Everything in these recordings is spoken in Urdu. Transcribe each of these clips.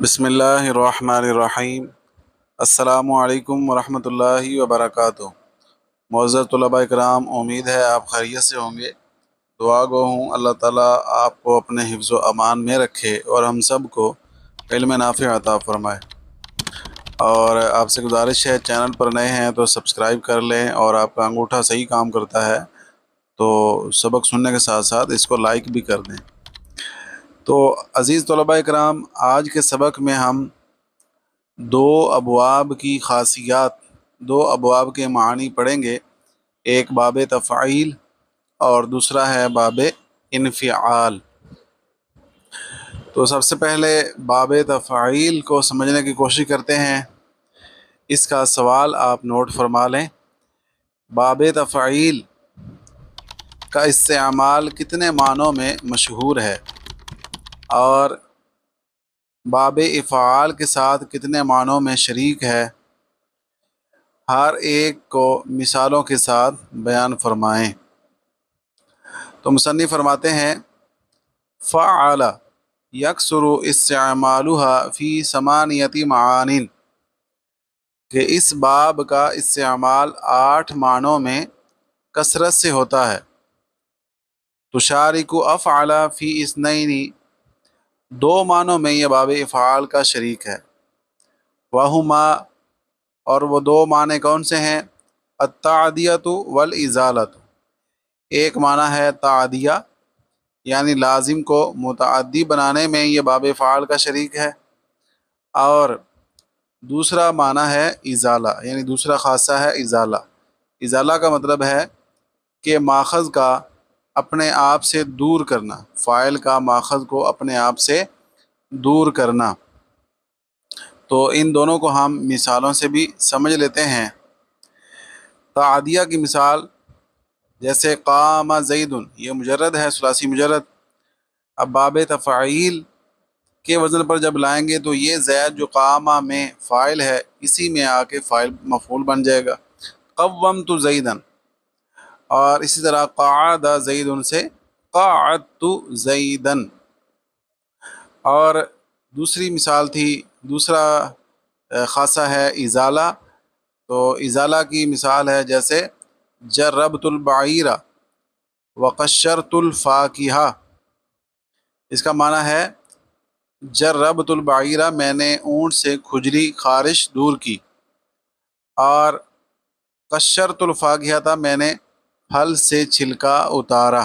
بسم اللہ الرحمن الرحیم۔ السلام علیکم ورحمۃ اللہ وبرکاتہ۔ معزز طلباء اکرام، امید ہے آپ خیریت سے ہوں گے۔ دعا گو ہوں اللہ تعالیٰ آپ کو اپنے حفظ و امان میں رکھے اور ہم سب کو علم نافع عطا فرمائے۔ اور آپ سے گزارش ہے، چینل پر نئے ہیں تو سبسکرائب کر لیں، اور آپ کا انگوٹھا صحیح کام کرتا ہے تو سبق سننے کے ساتھ ساتھ اس کو لائک بھی کر دیں۔ تو عزیز طلباء اکرام، آج کے سبق میں ہم دو ابواب کی خاصیات، دو ابواب کے معنی پڑھیں گے۔ ایک باب تفعیل اور دوسرا ہے باب انفعال۔ تو سب سے پہلے باب تفعیل کو سمجھنے کی کوشش کرتے ہیں۔ اس کا سوال آپ نوٹ فرما لیں۔ باب تفعیل کا استعمال کتنے معنوں میں مشہور ہے اور باب افعال کے ساتھ کتنے معنوں میں شریک ہے، ہر ایک کو مثالوں کے ساتھ بیان فرمائیں۔ تو مصنف فرماتے ہیں، فعل یکثر استعمالها فی ثمانیۃ معان، کہ اس باب کا استعمال 8 معنوں میں کثرت سے ہوتا ہے۔ تشارک افعل فی اثنین، 2 معنوں میں یہ باب افعال کا شریک ہے۔ وہما، اور وہ 2 معنی کون سے ہیں؟ التعدیۃ والازالۃ، ایک معنی ہے تعدیہ یعنی لازم کو متعدی بنانے میں یہ باب افعال کا شریک ہے، اور دوسرا معنی ہے ازالہ، یعنی دوسرا خاصہ ہے ازالہ۔ ازالہ کا مطلب ہے کہ ماخذ کا اپنے آپ سے دور کرنا، فاعل کا ماخذ کو اپنے آپ سے دور کرنا۔ تو ان دونوں کو ہم مثالوں سے بھی سمجھ لیتے ہیں۔ تعدیہ کی مثال جیسے قام زید، یہ مجرد ہے، ثلاثی مجرد۔ اب باب تفعیل کے وزن پر جب لائیں گے تو یہ زید جو قامہ میں فاعل ہے، اسی میں آ کے فاعل مفعول بن جائے گا، قومت زیدن۔ اور اسی طرح قعد زید سے قعدت زیدن۔ اور دوسری مثال تھی، دوسرا خاصہ ہے ازالہ۔ تو ازالہ کی مثال ہے جیسے جربت البعیر وقشرت الفاکہہ۔ اس کا معنی ہے جربت البعیر، میں نے اونٹ سے کھجلی خارش دور کی، اور قشرت الفاکہہ تھا، میں نے پھل سے چھلکا اتارا۔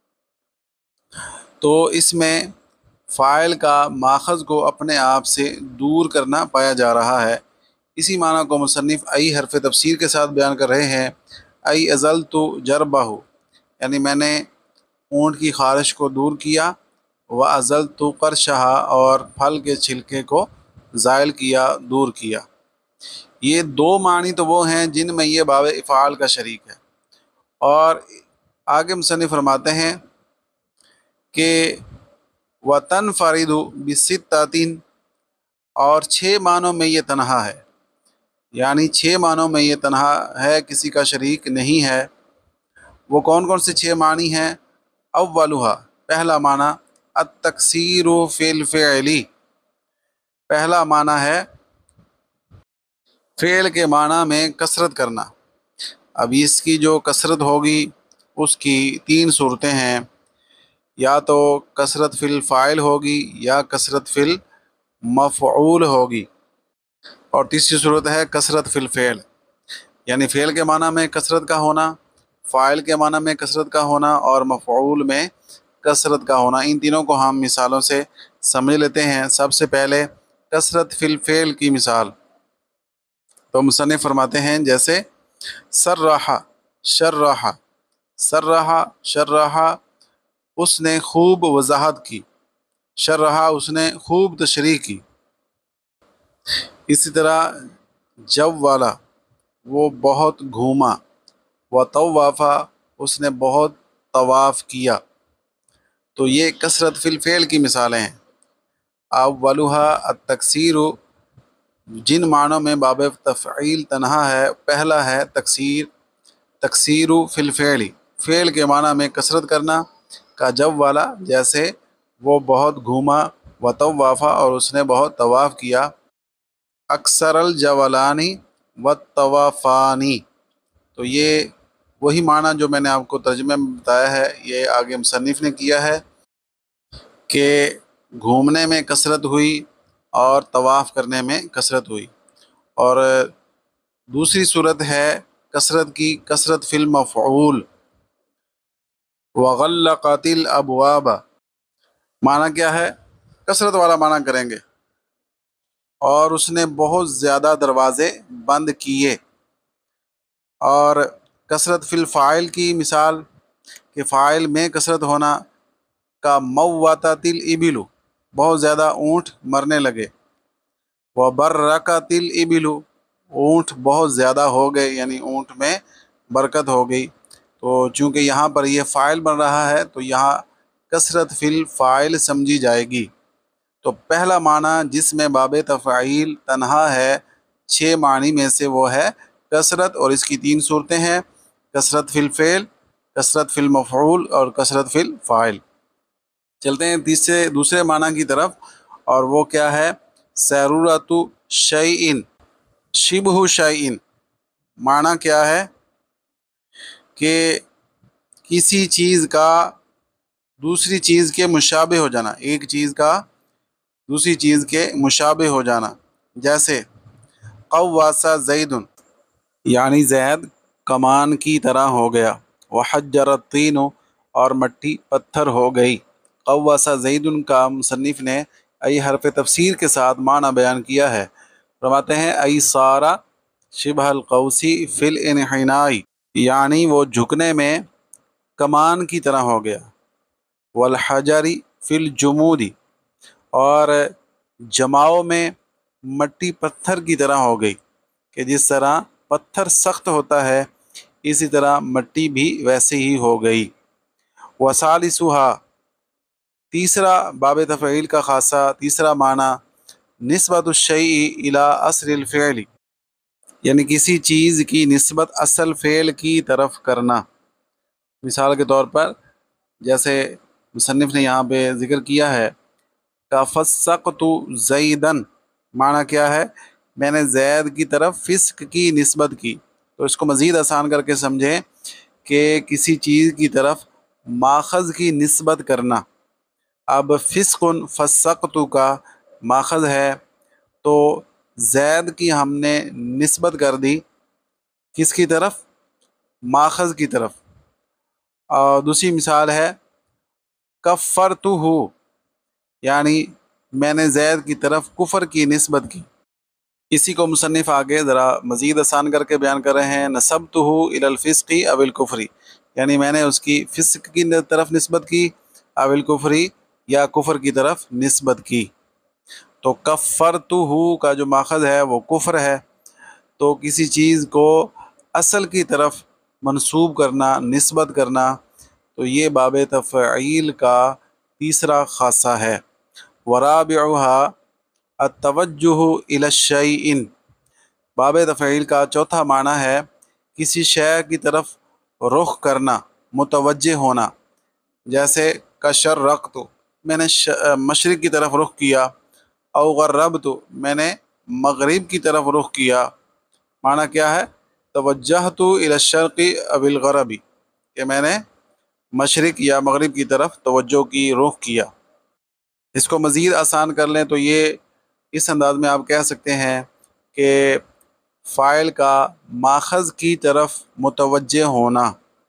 تو اس میں فاعل کا ماخذ کو اپنے آپ سے دور کرنا پایا جا رہا ہے۔ اسی معنی کو مصنف ای حرف تفسیر کے ساتھ بیان کر رہے ہیں۔ ای ازلت جربہ، یعنی میں نے اونٹ کی خارش کو دور کیا، و ازلت قرشہ، اور پھل کے چھلکے کو زائل کیا، دور کیا۔ یہ 2 معنی تو وہ ہیں جن میں یہ باب افعال کا شریک ہے۔ اور آگے مصنف فرماتے ہیں کہ وَتَنْفَرِدُ بِسِتَّةٍ، اور 6 معنوں میں یہ تنہا ہے، یعنی 6 معنوں میں یہ تنہا ہے، کسی کا شریک نہیں ہے۔ وہ کون کون سے 6 معنی ہیں؟ اولھا، پہلا معنی التکثیر فی الفعل، پہلا معنی ہے فعل کے معنی میں کثرت کرنا۔ اب اس کی جو کثرت ہوگی اس کی 3 صورتیں ہیں، یا تو کثرت فی الفاعل ہوگی، یا کثرت فی المفعول ہوگی، اور تیسری صورت ہے کثرت فی الفعل، یعنی فعل کے معنی میں کثرت کا ہونا، فاعل کے معنی میں کثرت کا ہونا، اور مفعول میں کثرت کا ہونا۔ ان تینوں کو ہم مثالوں سے سمجھ لیتے ہیں۔ سب سے پہلے کثرت فی الفعل کی مثال تو مصنف فرماتے ہیں جیسے سرح شرح، سرح شرح، اس نے خوب وضاحت کی، شرح اس نے خوب تشریح کی۔ اسی طرح جوالا، وہ بہت گھوما، وطوافا، اس نے بہت طواف کیا۔ تو یہ کثرت فی الفعل کی مثالیں ہیں۔ اولھا التکثیر، جن معنوں میں باب تفعیل تنہا ہے، پہلا ہے تکثیر، تکثیر فی الفعل، فعل کے معنی میں کثرت کرنا، کا جوالا، جیسے وہ بہت گھوما، وطوافا اور اس نے بہت طواف کیا، اکثر الجولانی والطوافانی، تو یہ وہی معنی جو میں نے آپ کو ترجمے میں بتایا ہے، یہ آگے مصنف نے کیا ہے کہ گھومنے میں کثرت ہوئی اور طواف کرنے میں کثرت ہوئی۔ اور دوسری صورت ہے کثرت کی، کثرت فی المفعول، وغلقت الابواب، معنی کیا ہے؟ کثرت والا معنی کریں گے، اور اس نے بہت زیادہ دروازے بند کیے۔ اور کثرت فی الفاعل کی مثال کہ فاعل میں کثرت ہونا، کا موتت الابل، بہت زیادہ اونٹ مرنے لگے، وبرکت الابل، اونٹ بہت زیادہ ہو گئے، یعنی اونٹ میں برکت ہو گئی۔ تو چونکہ یہاں پر یہ فاعل بن رہا ہے تو یہاں کثرت فی الفاعل سمجھی جائے گی۔ تو پہلا معنی جس میں باب تفعیل تنہا ہے 6 معنی میں سے وہ ہے کثرت، اور اس کی 3 صورتیں ہیں، کثرت فی الفعل، کثرت فی المفعول اور کثرت فی الفاعل۔ چلتے ہیں دوسرے معنی کی طرف، اور وہ کیا ہے؟ سیرورت شیئن، شبہ شیئن، معنی کیا ہے کہ کسی چیز کا دوسری چیز کے مشابہ ہو جانا، ایک چیز کا دوسری چیز کے مشابہ ہو جانا، جیسے قواس زید، یعنی زید کمان کی طرح ہو گیا، وحجر الطین، اور مٹی پتھر ہو گئی۔ قواس زید کا مصنف نے ای حرف تفسیر کے ساتھ معنی بیان کیا ہے، فرماتے ہیں ای صارا شبہ القوسی فی الانحناء، یعنی وہ جھکنے میں کمان کی طرح ہو گیا، والحجری فی الجمود، اور جماؤ میں مٹی پتھر کی طرح ہو گئی، کہ جس طرح پتھر سخت ہوتا ہے اسی طرح مٹی بھی ویسے ہی ہو گئی۔ وثالثھا، تیسرا باب تفعیل کا خاصہ، تیسرا معنی نسبت الشیء الی اصل الفعل، یعنی کسی چیز کی نسبت اصل فعل کی طرف کرنا۔ مثال کے طور پر جیسے مصنف نے یہاں پہ ذکر کیا ہے فسقت زیدن، معنی کیا ہے؟ میں نے زید کی طرف فسق کی نسبت کی۔ تو اس کو مزید آسان کر کے سمجھیں کہ کسی چیز کی طرف ماخذ کی نسبت کرنا۔ اب فسق فسقت کا ماخذ ہے، تو زید کی ہم نے نسبت کر دی کس کی طرف؟ ماخذ کی طرف۔ اور دوسری مثال ہے کفرتہ، یعنی میں نے زید کی طرف کفر کی نسبت کی۔ اسی کو مصنف آگے ذرا مزید آسان کر کے بیان کر رہے ہیں، نسبتہ الی الفسق او الکفر، یعنی میں نے اس کی فسق کی طرف نسبت کی، او الکفر، یا کفر کی طرف نسبت کی۔ تو کفرتہ کا جو ماخذ ہے وہ کفر ہے، تو کسی چیز کو اصل کی طرف منسوب کرنا، نسبت کرنا، تو یہ باب تفعیل کا تیسرا خاصہ ہے۔ ورابعھا التوجہ الی الشیء، باب تفعیل کا چوتھا معنی ہے کسی شے کی طرف رخ کرنا، متوجہ ہونا، جیسے کشرقت، میں نے مشرق کی طرف رخ کیا، او غربت، میں نے مغرب کی طرف رخ کیا۔ معنی کیا ہے؟ توجہت الی الشرق او الغرب، کہ میں نے مشرق یا مغرب کی طرف توجہ کی، رخ کیا۔ اس کو مزید آسان کر لیں تو یہ اس انداز میں آپ کہہ سکتے ہیں کہ فاعل کا ماخذ کی طرف متوجہ ہونا۔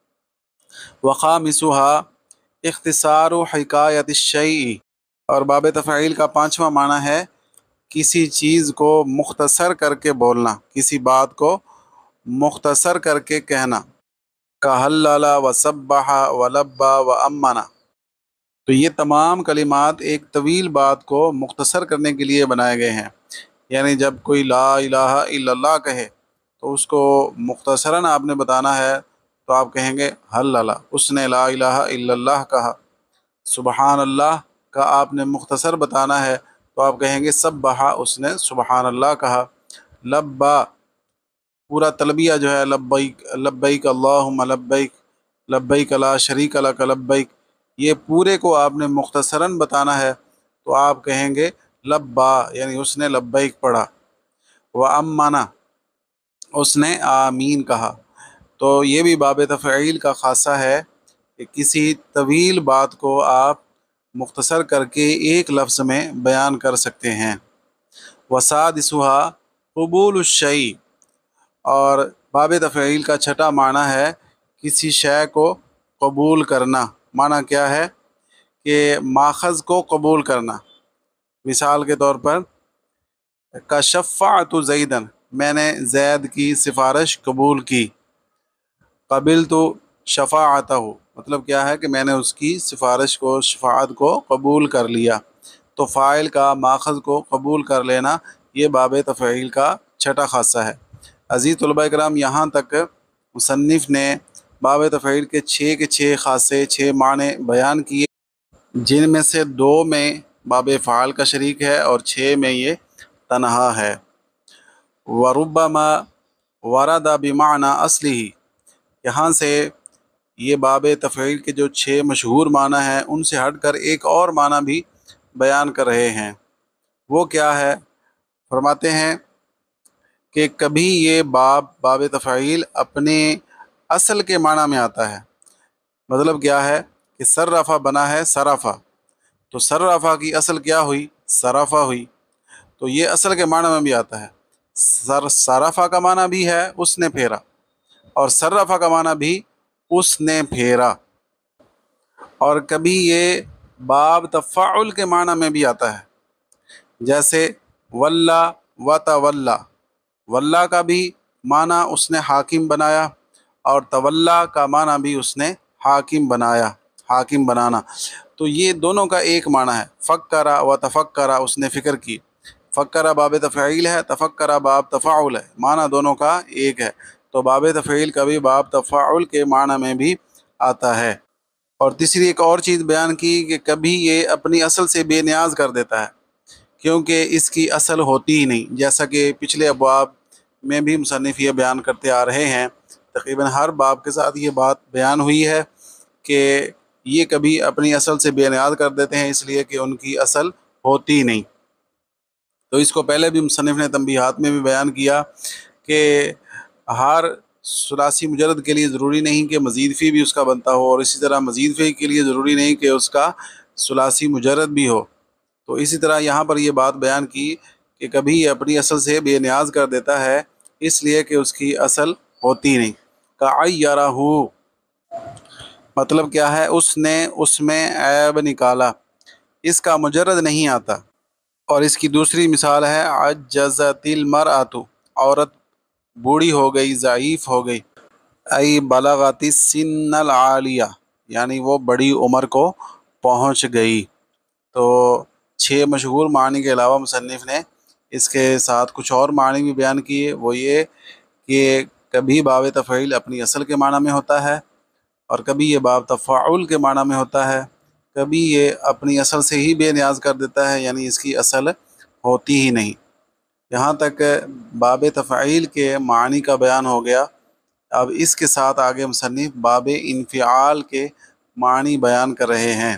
وخامسھا اختصار حکایت الشیء، اور باب تفعیل کا پانچواں معنی ہے کسی چیز کو مختصر کر کے بولنا، کسی بات کو مختصر کر کے کہنا، کہلل وسبح ولبى وامن، تو یہ تمام کلمات ایک طویل بات کو مختصر کرنے کے لیے بنائے گئے ہیں۔ یعنی جب کوئی لا الہ الا اللہ کہے تو اس کو مختصراً آپ نے بتانا ہے، تو آپ کہیں گے حلل، اس نے لا الہ الا اللہ کہا۔ سبحان اللہ کا آپ نے مختصر بتانا ہے تو آپ کہیں گے سبح، اس نے سبحان اللہ کہا۔ لبا، پورا تلبیہ جو ہے لبیک لبیک اللہم لبیک لبیک لا شریک لک لبیک، یہ پورے کو آپ نے مختصراً بتانا ہے تو آپ کہیں گے لبا، یعنی اس نے لبیک پڑھا، وَأَمَّنَ، اس نے آمین کہا۔ تو یہ بھی باب تفعیل کا خاصہ ہے کہ کسی طویل بات کو آپ مختصر کر کے ایک لفظ میں بیان کر سکتے ہیں۔ وسادسها قبول الشیء، اور باب تفعیل کا چھٹا معنی ہے کسی شے کو قبول کرنا۔ معنی کیا ہے کہ ماخذ کو قبول کرنا۔ مثال کے طور پر کشفعت زیدن، میں نے زید کی سفارش قبول کی۔ قبلت شفاعتہ، مطلب کیا ہے کہ میں نے اس کی سفارش کو، شفاعت کو قبول کر لیا۔ تو فاعل کا ماخذ کو قبول کر لینا یہ باب تفعیل کا چھٹا خاصہ ہے۔ عزیز طلباء کرام، یہاں تک مصنف نے باب تفعیل کے 6 کے 6 خاصے، 6 معنی بیان کیے، جن میں سے 2 میں باب فعال کا شریک ہے اور 6 میں یہ تنہا ہے۔ وربما ورد بمعنی اصلی، یہاں سے یہ باب تفعیل کے جو 6 مشہور معنی ہیں ان سے ہٹ کر ایک اور معنی بھی بیان کر رہے ہیں۔ وہ کیا ہے؟ فرماتے ہیں کہ کبھی یہ باب تفعیل اپنے اصل کے معنی میں آتا ہے۔ مطلب کیا ہے کہ صرفہ بنا ہے صرفہ، تو صرفہ کی اصل کیا ہوئی؟ صرفہ ہوئی، تو یہ اصل کے معنی میں بھی آتا ہے۔ صرفہ کا معنی بھی ہے اس نے پھیرا، اور صرفہ کا معنی بھی اس نے پھیرا۔ اور کبھی یہ باب تفعل کے معنی میں بھی آتا ہے، جیسے ولا و تولا، ولا کا بھی معنی اس نے حاکم بنایا، اور تولا کا معنی بھی اس نے حاکم بنایا، حاکم بنانا۔ تو یہ دونوں کا ایک معنی ہے۔ فکرا و تفکرا، اس نے فکر کی۔ فکرا باب تفعیل ہے، تفکرا باب تفاعل ہے، معنی دونوں کا ایک ہے۔ تو باب تفعیل کبھی باب تفاعل کے معنی میں بھی آتا ہے۔ اور تیسری ایک اور چیز بیان کی کہ کبھی یہ اپنی اصل سے بے نیاز کر دیتا ہے، کیونکہ اس کی اصل ہوتی ہی نہیں، جیسا کہ پچھلے ابواب میں بھی مصنف یہ بیان کرتے آ رہے ہیں۔ تقریباً ہر باب کے ساتھ یہ بات بیان ہوئی ہے کہ یہ کبھی اپنی اصل سے بے نیاز کر دیتے ہیں، اس لیے کہ ان کی اصل ہوتی نہیں۔ تو اس کو پہلے بھی مصنف نے تنبیہات میں بھی بیان کیا کہ ہر ثلاثی مجرد کے لیے ضروری نہیں کہ مزید فی بھی اس کا بنتا ہو، اور اسی طرح مزید فی کے لیے ضروری نہیں کہ اس کا ثلاثی مجرد بھی ہو۔ تو اسی طرح یہاں پر یہ بات بیان کی کہ کبھی یہ اپنی اصل سے بے نیاز کر دیتا ہے، اس لیے کہ اس کی اصل ہوتی نہیں۔ کعیرہ، مطلب کیا ہے؟ اس نے اس میں عیب نکالا، اس کا مجرد نہیں آتا۔ اور اس کی دوسری مثال ہے عجزت المرأۃ، عورت بوڑھی ہو گئی، ضعیف ہو گئی۔ ای بلغت السن العالیہ، یعنی وہ بڑی عمر کو پہنچ گئی۔ تو 6 مشہور معنی کے علاوہ مصنف نے اس کے ساتھ کچھ اور معنی بھی بیان کیے۔ وہ یہ کہ کبھی باب تفعیل اپنی اصل کے معنی میں ہوتا ہے، اور کبھی یہ باب تفاعل کے معنی میں ہوتا ہے، کبھی یہ اپنی اصل سے ہی بے نیاز کر دیتا ہے، یعنی اس کی اصل ہوتی ہی نہیں۔ یہاں تک باب تفعیل کے معنی کا بیان ہو گیا۔ اب اس کے ساتھ آگے مصنف باب انفعال کے معنی بیان کر رہے ہیں۔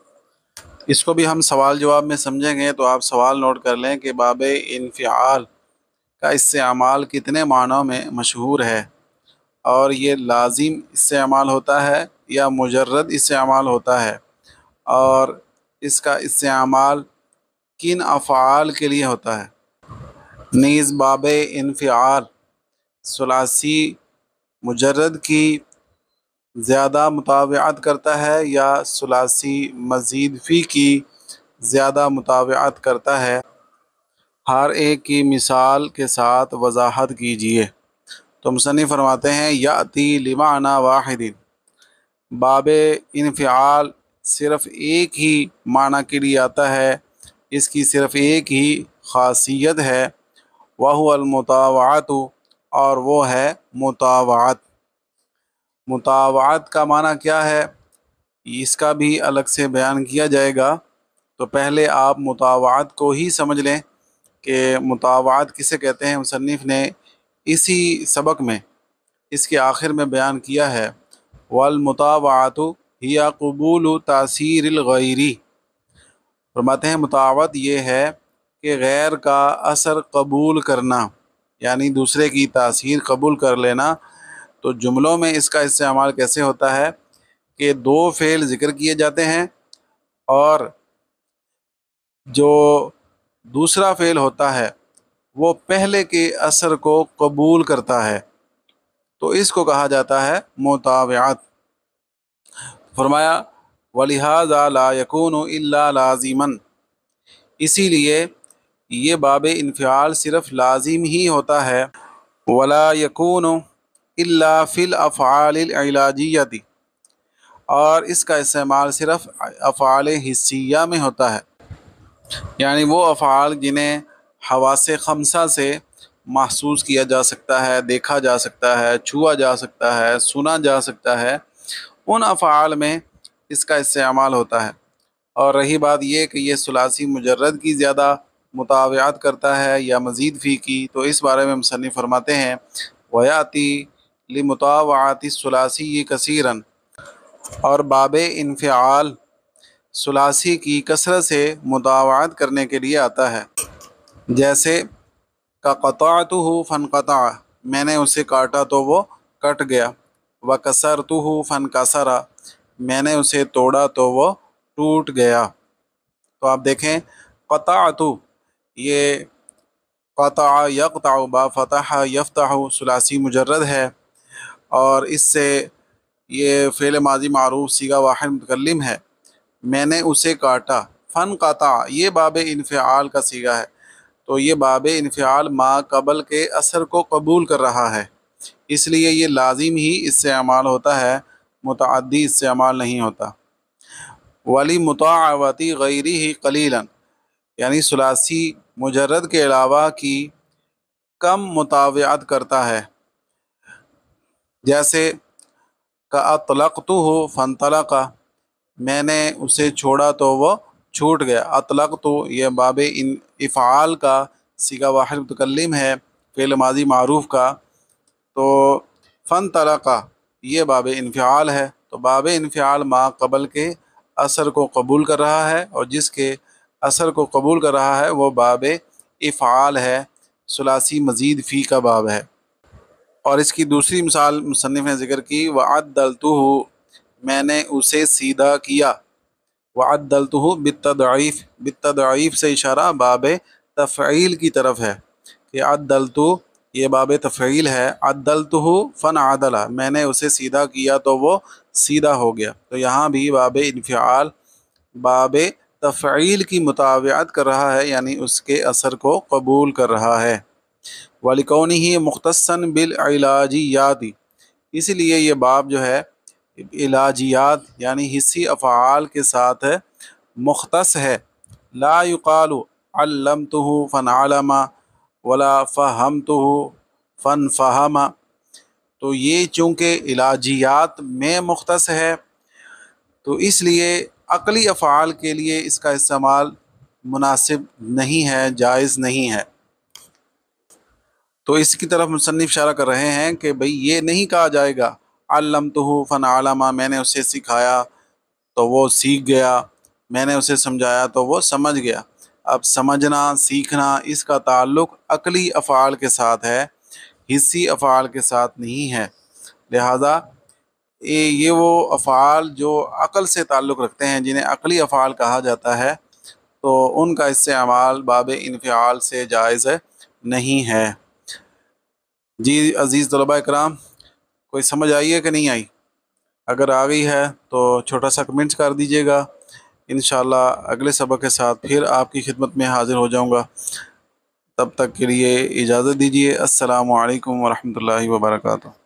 اس کو بھی ہم سوال جواب میں سمجھیں گے، تو آپ سوال نوٹ کر لیں کہ باب انفعال کا استعمال کتنے معنوں میں مشہور ہے، اور یہ لازم استعمال ہوتا ہے یا مجرد استعمال ہوتا ہے، اور اس کا استعمال کن افعال کے لیے ہوتا ہے۔ نیز باب انفعال ثلاثی مجرد کی زیادہ مطابعت کرتا ہے یا ثلاثی مزید فی کی زیادہ مطابعت کرتا ہے؟ ہر ایک کی مثال کے ساتھ وضاحت کیجیے۔ تو مصنف فرماتے ہیں یاتی لمعنی واحد، باب انفعال صرف ایک ہی معنی کے لیے آتا ہے، اس کی صرف ایک ہی خاصیت ہے، وہو المطاوعۃ، اور وہ ہے مطاوعت۔ مطاوعت کا معنی کیا ہے؟ اس کا بھی الگ سے بیان کیا جائے گا۔ تو پہلے آپ مطاوعت کو ہی سمجھ لیں کہ مطاوعت کسے کہتے ہیں۔ مصنف نے اسی سبق میں اس کے آخر میں بیان کیا ہے والمطاوعۃ ہی قبول تاثیر الغیر، فرماتے ہیں مطاوعت یہ ہے کہ غیر کا اثر قبول کرنا، یعنی دوسرے کی تاثیر قبول کر لینا۔ تو جملوں میں اس کا استعمال کیسے ہوتا ہے کہ دو فعل ذکر کیے جاتے ہیں اور جو دوسرا فعل ہوتا ہے وہ پہلے کے اثر کو قبول کرتا ہے، تو اس کو کہا جاتا ہے مطاوعت۔ فرمایا وَلِهَذَا لَا يَكُونُ إِلَّا لَازِمًا، اسی لیے یہ باب انفعال صرف لازم ہی ہوتا ہے، وَلَا يَكُونُ إِلَّا فِي الْأَفْعَالِ الْعِلَاجِيَّةِ، اور اس کا استعمال صرف افعال حسیہ میں ہوتا ہے، یعنی وہ افعال جنہیں حواس خمسہ سے محسوس کیا جا سکتا ہے، دیکھا جا سکتا ہے، چھوا جا سکتا ہے، سنا جا سکتا ہے، ان افعال میں اس کا استعمال ہوتا ہے۔ اور رہی بات یہ کہ یہ ثلاثی مجرد کی زیادہ مطاوعات کرتا ہے یا مزید فی کی، تو اس بارے میں مصنف فرماتے ہیں وَيَأْتِي لِمُطَاوَعَةِ الثُّلَاثِيِّ كَثِيرًا، اور باب انفعال ثلاثی کی کثرت سے مطاوعات کرنے کے لیے آتا ہے، جیسے قَطَعْتُهُ فَانْقَطَعَ، میں نے اسے کاٹا تو وہ کٹ گیا، وَكَسَرْتُهُ فَانْكَسَرَ، میں نے اسے توڑا تو وہ ٹوٹ گیا۔ تو آپ دیکھیں قطعت، یہ قطع یقطع با فتح یفتح ثلاثی مجرد ہے، اور اس سے یہ فعل ماضی معروف صیغہ واحد متکلم ہے۔ میں نے اسے کاٹا، فن قطع یہ باب انفعال کا صیغہ ہے، تو یہ باب انفعال ما قبل کے اثر کو قبول کر رہا ہے، اس لیے یہ لازم ہی استعمال ہوتا ہے، متعدی استعمال نہیں ہوتا۔ ولی مطاوعتی غیری ہی قلیلاً، یعنی ثلاثی مجرد کے علاوہ کی کم مطاوعات کرتا ہے، جیسے اطلقتہ فانطلق، میں نے اسے چھوڑا تو وہ چھوٹ گیا۔ اطلقت یہ باب افعال کا صیغہ واحد متکلم ہے، فعل ماضی معروف کا، تو فانطلق یہ باب انفعال ہے، تو باب انفعال ما قبل کے اثر کو قبول کر رہا ہے، اور جس کے اثر کو قبول کر رہا ہے وہ باب افعال ہے، ثلاثی مزید فی کا باب ہے۔ اور اس کی دوسری مثال مصنف نے ذکر کی وَعَدَّلْتُهُ، میں نے اسے سیدھا کیا، وَعَدَّلْتُهُ بالتضعیف، بالتضعیف سے اشارہ باب تفعیل کی طرف ہے کہ عدلت یہ باب تفعیل ہے، عدلتہ فنعدل، میں نے اسے سیدھا کیا تو وہ سیدھا ہو گیا، تو یہاں بھی باب انفعال باب تفعیل کی مطاوعت کر رہا ہے، یعنی اس کے اثر کو قبول کر رہا ہے۔ وَلِكَوْنِهِ مُخْتَصًّا بِالْعِلَاجِيَّاتِ، اس لیے یہ باب جو ہے علاجیات یعنی حسی افعال کے ساتھ مختص ہے۔ لا يقال علمتہ فنعلم ولا فہمتہ فنفہم، تو یہ چونکہ علاجیات میں مختص ہے تو اس لیے عقلی افعال کے لیے اس کا استعمال مناسب نہیں ہے، جائز نہیں ہے۔ تو اس کی طرف مصنف اشارہ کر رہے ہیں کہ بھئی یہ نہیں کہا جائے گا علمتہ فنعلم، میں نے اسے سکھایا تو وہ سیکھ گیا، میں نے اسے سمجھایا تو وہ سمجھ گیا۔ اب سمجھنا سیکھنا اس کا تعلق عقلی افعال کے ساتھ ہے، حسی افعال کے ساتھ نہیں ہے، لہذا یہ وہ افعال جو عقل سے تعلق رکھتے ہیں جنہیں عقلی افعال کہا جاتا ہے، تو ان کا استعمال باب انفعال سے جائز نہیں ہے۔ جی عزیز طلباء کرام، کوئی سمجھ آئی ہے کہ نہیں آئی؟ اگر آ گئی ہے تو چھوٹا سا کمنٹ کر دیجیے گا، انشاءاللہ اگلے سبق کے ساتھ پھر آپ کی خدمت میں حاضر ہو جاؤں گا۔ تب تک کے لیے اجازت دیجیے، السلام علیکم ورحمۃ اللہ وبرکاتہ۔